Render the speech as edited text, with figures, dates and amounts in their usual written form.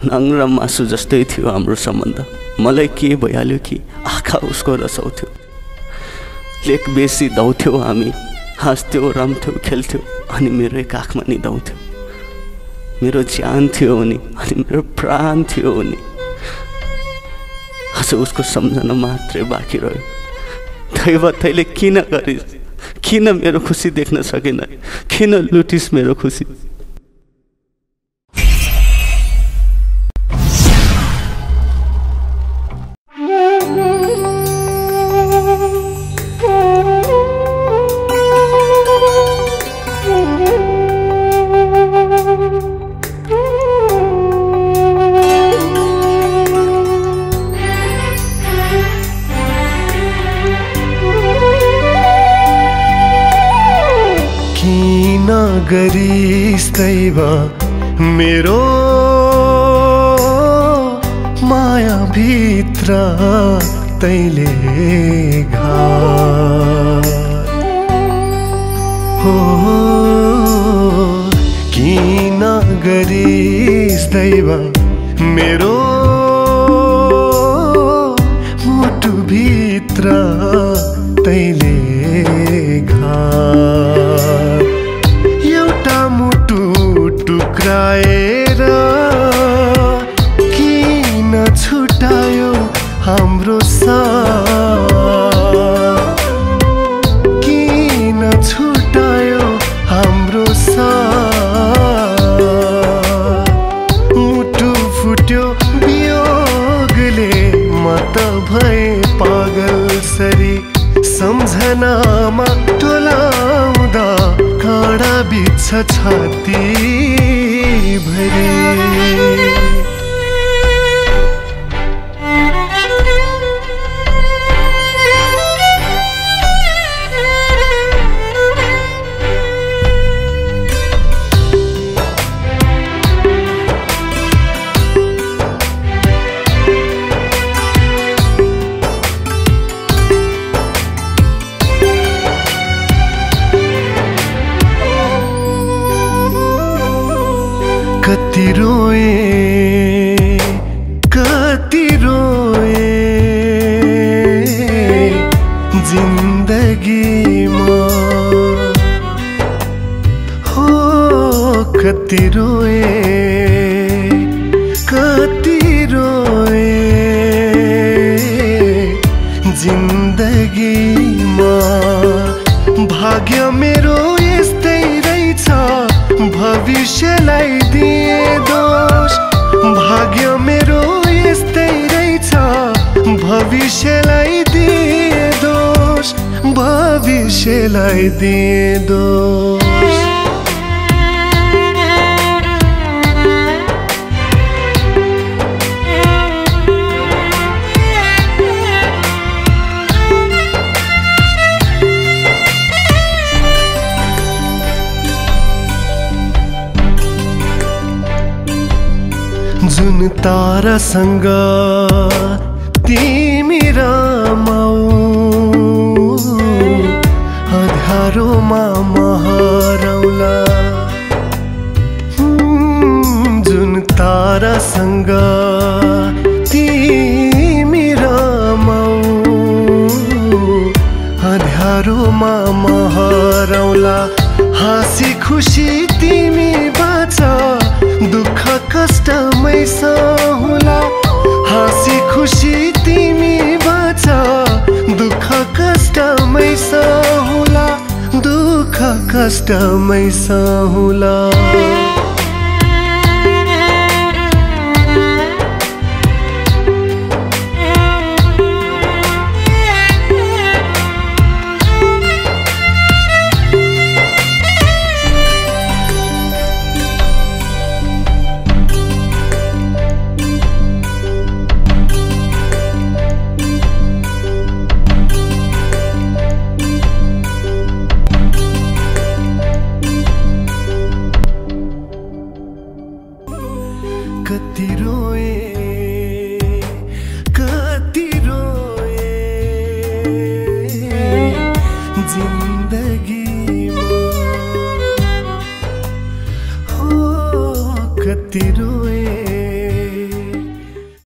नङ र मासु जस्तै थियो हाम्रो सम्बन्ध। मलाई के भइहाल्यो कि आँखा उसको रसाउँथ्यो, लेक बेसी धाउँथ्यौँ हामी, हाँस्थ्यौँ, रम्थ्यौँ, खेल्थ्यौँ अनि मेरो एक आँखमा निदाउँथ्यो। मेरो ज्यान थियो उनी अनि मेरो प्राण थियो उनी। आज उसको सम्झना मात्रै बाँकी रह्यो। दैव तैँले किन गरिस्, किन मेरो खुसी देख्न सकेन, किन लुटिस् मेरो खुसी। गरिस् दैव मेरो माया भित्र तैले घात हो। किन गरिस् दैव मेरो मुटु भित्र तैले घात। टुक्राएर किन छुटायो हाम्रो साथ, किन छुटायो हाम्रो साथ। मुटु फुट्यो वियोगले, म त भए पागल सरी। सम्झनामा टोलाउँदा काँडा बित्छ छाती भरी। कति रोए, कति रोए जिन्दगीमा हो। कति रोए, कति रोए जिन्दगीमा। भाग्य मेरो यस्तै रहेछ, भविष्यलाई दिए दोष। भाग्य मेरो यस्तै रहेछ, भविष्यलाई दिए दोष, भविष्यलाई दिए दोष। जुन तारासँग तिमी रमाऊ, अँध्यारोमा महरौला। जुन तारासँग तिमी रमाऊ, अँध्यारोमा महरौला। हाँसी खुसी तिमी बाँच, दुःख कष्टमै सहुला। हाँसी खुसी तिमी बाँच, दुःख कष्टमै सहुला, दुःख कष्टमै सहुला। कति रोए, कति रोए जिन्दगीमा हो। कति रोए,